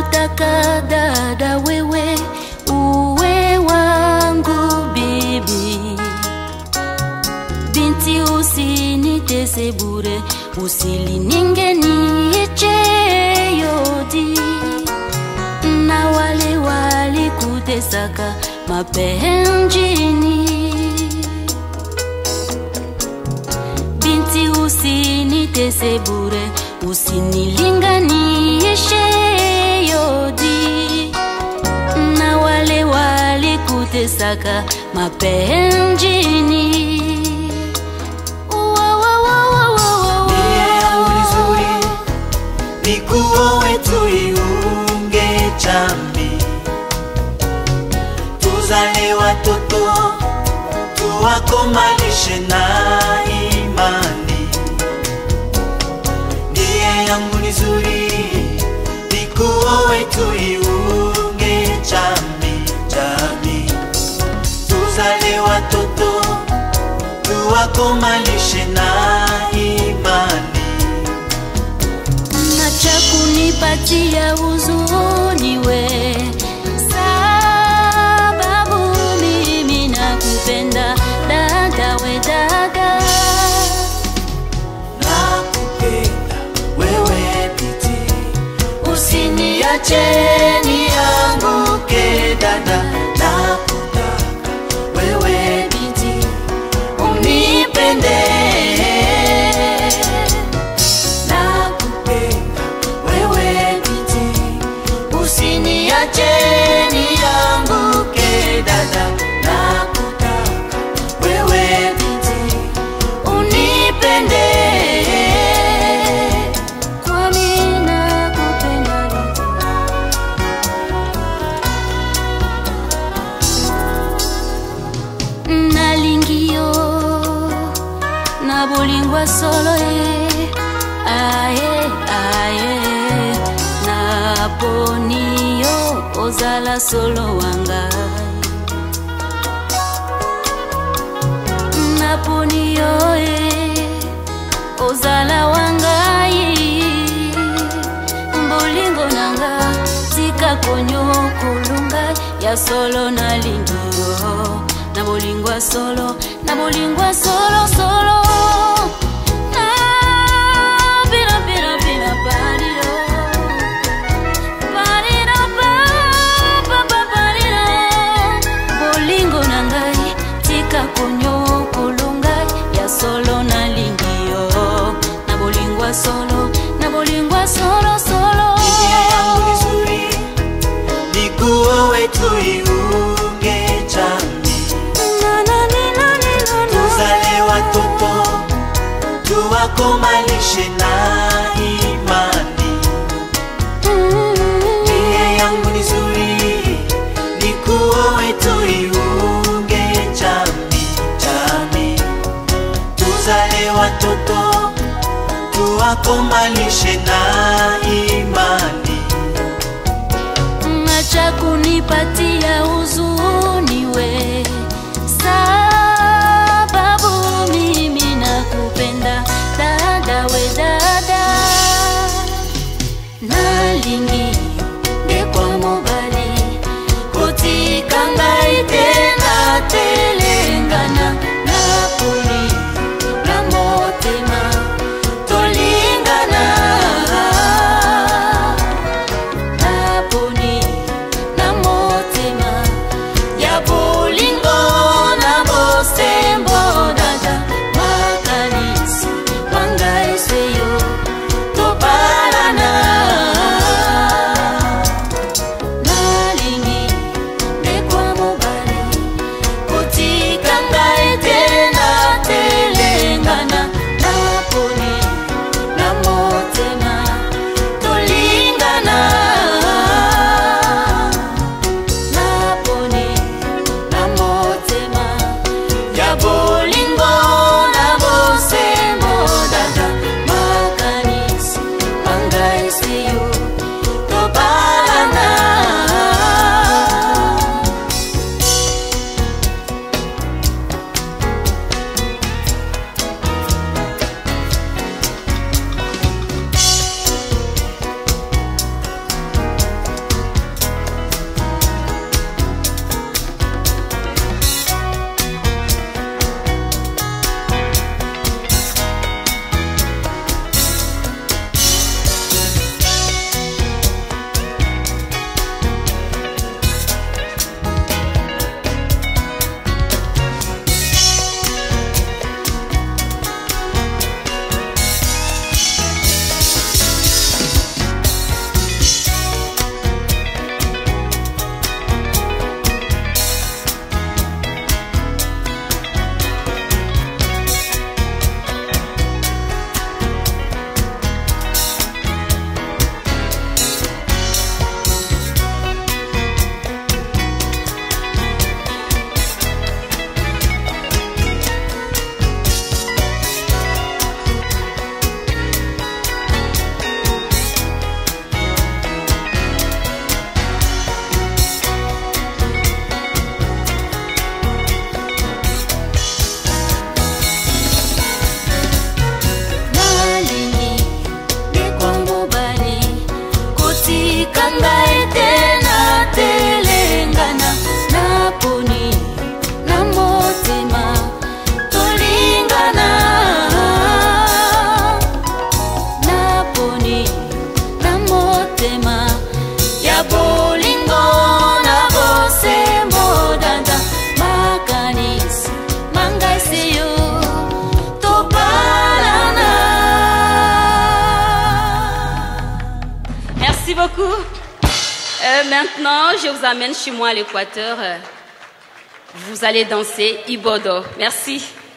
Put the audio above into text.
Nataka dada wewe uwe wangu bibi. Binti usinitese bure, usilininge niche yodi. Na wale walikutesaka mapenjini. Binti usinitese bure, usinilinganishe yodi. Na wale walikutesaka mapenjini. Nikuowe tuiunge chambi, tuzale watoto tuwakomalishe na imani. Ndiye yangu nzuri, nikuowe tuiunge chambi, chambi, tuzale watoto tuwakomalishe na imani. Acha kunipatia huzuni we, sababu mimi nakupenda dada we dada. Nakupenda wewe binti, usiniache nianguke dada. Nakutaka wewe binti, unipende. Usiniache nianguke dada. Nakutaka wewe binti, unipende. Kwa mimi nakupenda nalingio na bolingwa solo aye aye. Naponiyo ozala solo wanga, naponiyo ozala wangai. Mbolingo nanga tika konyo kulunga ya solo na lingio. Nabolingwa solo, nabolingwa solo solo. Pina pina pina pario. Konyo kulunga ya solo na lingio. Nabolingwa solo, nabolingwa solo solo. Ndiye yangu nzuri, nikuowe tuiunge chambi, tuzale watoto tuwakomalishe na imani. Ndiye yangu nzuri, nikuowe tuiunge chambi, chambi, tuzale watoto tuwakomalishe na imani. Acha kunipatia huzuni we, sababu mimi nakupenda dada we dada. Nalingi ndekwa mobali kutikanga itena telengana. Napoli na motema tolingana. Napoli na motema ya pesi yo topalana. Merci beaucoup. Maintenant, je vous amène chez moi à l'Équateur. Vous allez danser Ibodo. Merci.